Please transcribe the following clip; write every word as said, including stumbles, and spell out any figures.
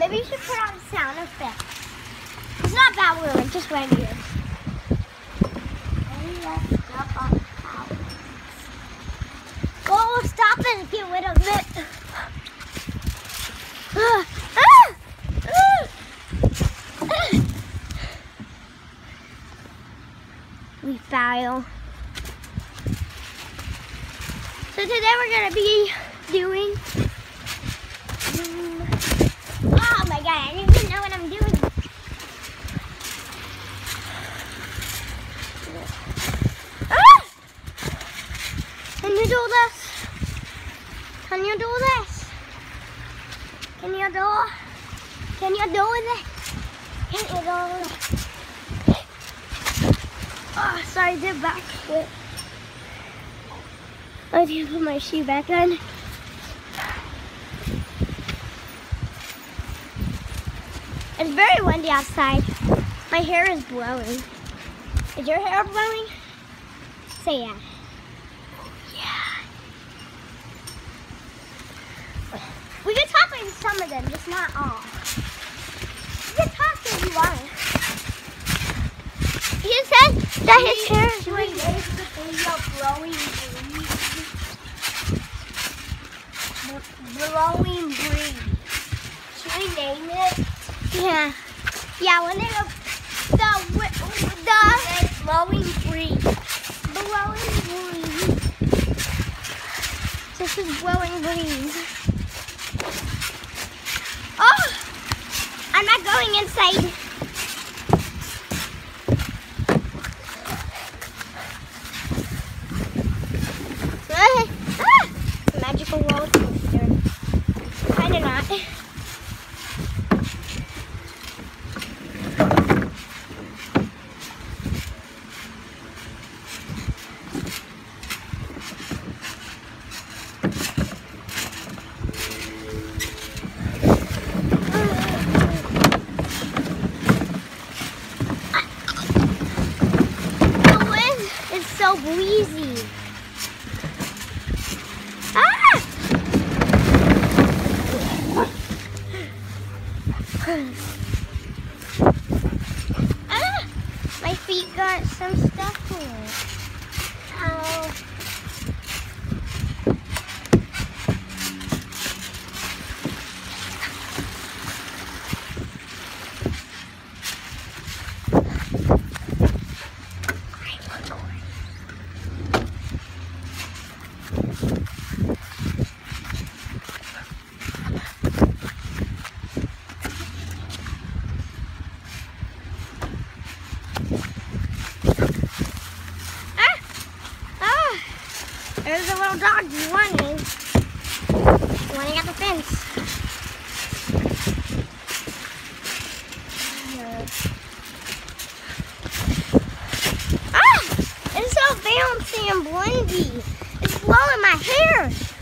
Maybe you should put on sound effects. It's not that weird, it's just right here. Go stop it and get rid of it. We fail. So today we're gonna be doing. Um, oh my god! I don't even know what I'm doing. Ah! Can you do this? Can you do this? Can you do? Can you do this? Can you do this? Oh, sorry, I did back flip. I need to put my shoe back on. It's very windy outside. My hair is blowing. Is your hair blowing? Say yeah. Yeah. We can talk in some of them, just not all. You can talk if you want. He said that his hair is blowing. Blowing breeze. Blowing breeze. Should we name it? Yeah. Yeah, when they go the the blowing breeze. Blowing breeze. This is blowing breeze. Oh! I'm not going inside. Ah! Magical roller coaster. Kinda not. The wind is so breezy. Ah! Ah! My feet got some stuff in it. Ow. There's a little dog running, running at the fence. Ah! It's so bouncy and blindy. It's blowing my hair.